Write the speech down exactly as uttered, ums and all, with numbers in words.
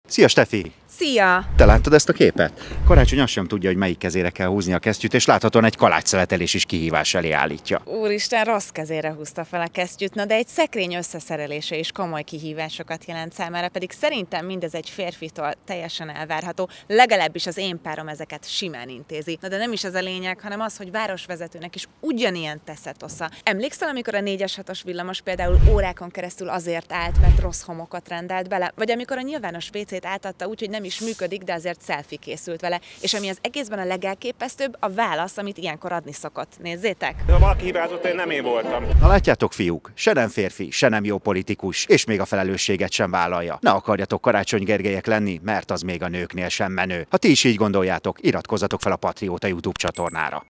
Szia, Stefi! Szia! Te láttad ezt a képet? Karácsony azt sem tudja, hogy melyik kezére kell húzni a kesztyűt, és láthatóan egy kalácsszeletelés is kihívás elé állítja. Úristen, rossz kezére húzta fel a kesztyűt, na de egy szekrény összeszerelése is komoly kihívásokat jelent számára, pedig szerintem mindez egy férfitól teljesen elvárható, legalábbis az én párom ezeket simán intézi. Na de nem is ez a lényeg, hanem az, hogy városvezetőnek is ugyanilyen teszetosza. Emlékszel, amikor a négyes hatos villamos például órákon keresztül azért állt, mert rossz homokot rendelt bele, vagy amikor a nyilvános vécét átadta úgy, hogy nem is működik, de azért selfie készült vele. És ami az egészben a legelképesztőbb, a válasz, amit ilyenkor adni szokott. Nézzétek! Ha valaki hibázott, én nem én voltam. Na látjátok, fiúk, se nem férfi, se nem jó politikus, és még a felelősséget sem vállalja. Ne akarjatok Karácsony Gergelyek lenni, mert az még a nőknél sem menő. Ha ti is így gondoljátok, iratkozzatok fel a Patrióta YouTube csatornára.